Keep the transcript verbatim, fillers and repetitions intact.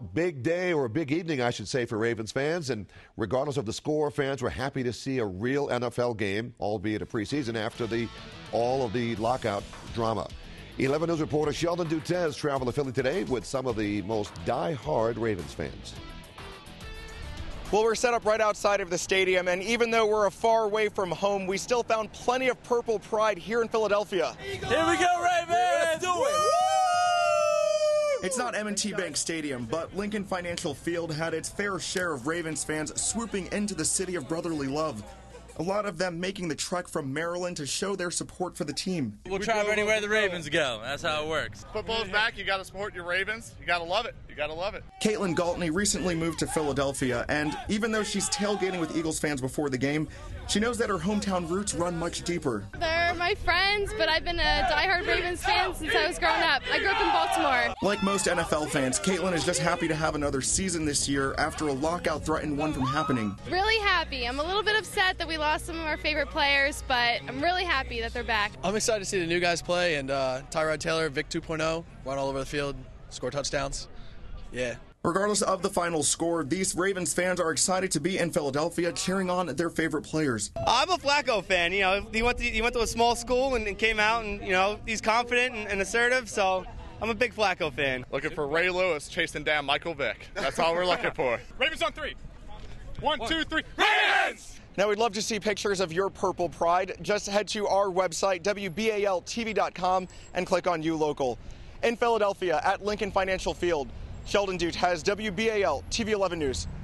big day, or a big evening, I should say, for Ravens fans. And regardless of the score, fans were happy to see a real N F L game, albeit a preseason, after the all of the lockout drama. eleven News reporter Sheldon Dutes traveled to Philly today with some of the most die-hard Ravens fans. Well, we're set up right outside of the stadium, and even though we're a far away from home, we still found plenty of purple pride here in Philadelphia. Here we go, Ravens! Let's do it! It's not M and T Bank Stadium, but Lincoln Financial Field had its fair share of Ravens fans swooping into the city of brotherly love. A lot of them making the trek from Maryland to show their support for the team. We'll travel anywhere the Ravens go. That's how it works. Football's back. You got to support your Ravens. You got to love it. You got to love it. Caitlin Galtney recently moved to Philadelphia, and even though she's tailgating with Eagles fans before the game, she knows that her hometown roots run much deeper. They're my friends, but I've been a diehard Ravens fan since I was growing up. I grew up in Baltimore. Like most N F L fans, Caitlin is just happy to have another season this year after a lockout threatened one from happening. Really happy. I'm a little bit upset that we lost some of our favorite players, but I'm really happy that they're back. I'm excited to see the new guys play, and uh, Tyrod Taylor, Vic two point oh, run all over the field, score touchdowns. Yeah. Regardless of the final score, these Ravens fans are excited to be in Philadelphia cheering on their favorite players. I'm a Flacco fan. You know, he went to, he went to a small school and, and came out, and, you know, he's confident and, and assertive, so I'm a big Flacco fan. Looking for Ray Lewis chasing down Michael Vick. That's all we're looking for. Ravens on three. One, One. two, three. Ravens! Now, we'd love to see pictures of your purple pride. Just head to our website, W B A L T V dot com, and click on You Local. In Philadelphia, at Lincoln Financial Field, Sheldon Dutes has W B A L T V eleven News.